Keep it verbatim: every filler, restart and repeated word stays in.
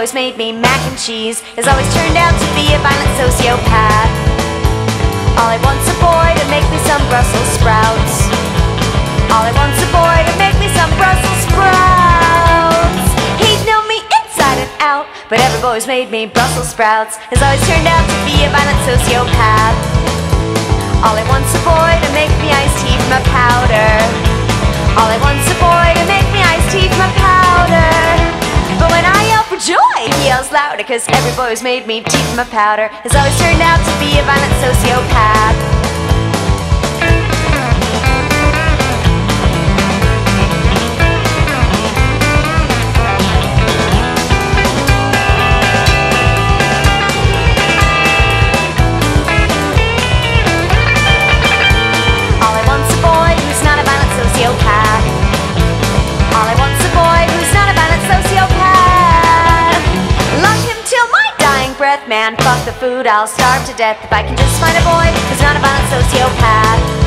boys made me mac and cheese has always turned out to be a violent sociopath. All I want's a boy to make me some Brussels sprouts. All I want's a boy to make me some Brussels sprouts. He'd know me inside and out, but every boy's made me Brussels sprouts has always turned out to be a violent sociopath. All I want's a boy to make me iced tea from a powder. All I want's a boy to make me iced tea from a powder. But when I yell for joy, he yells louder, cause every boy who's made me tea from a powder has always turned out to be a violent sociopath. All I want's a boy who's not a violent sociopath. Love him till my dying breath. Man, fuck the food, I'll starve to death if I can just find a boy who's not a violent sociopath.